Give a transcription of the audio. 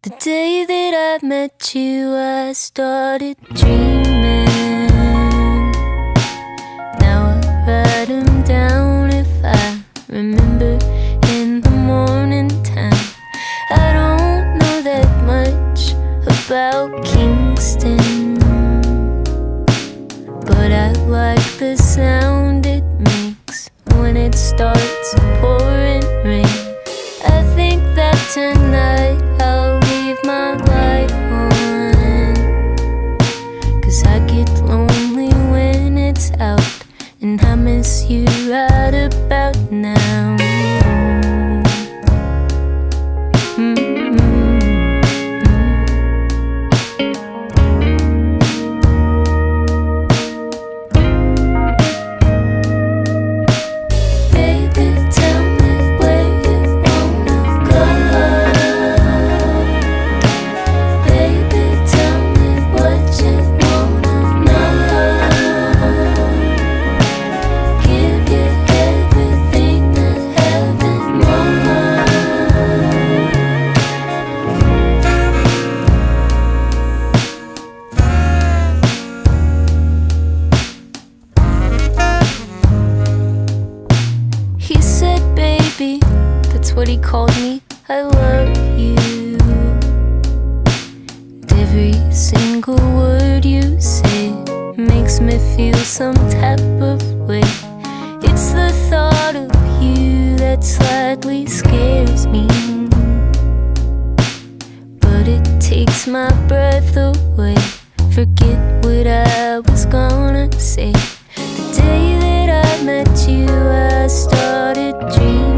The day that I met you, I started dreaming. Now I write them down if I remember in the morning time. I don't know that much about Kingston, but I like the sound it makes when it starts pouring rain. I think that tonight I'll leave my light on, 'cause I get lonely when it's out, and I miss you right about now. That's what he called me. I love you. And every single word you say makes me feel some type of way. It's the thought of you that slightly scares me, but it takes my breath away. Forget what I was gonna say. The day that I met you, I started dreaming.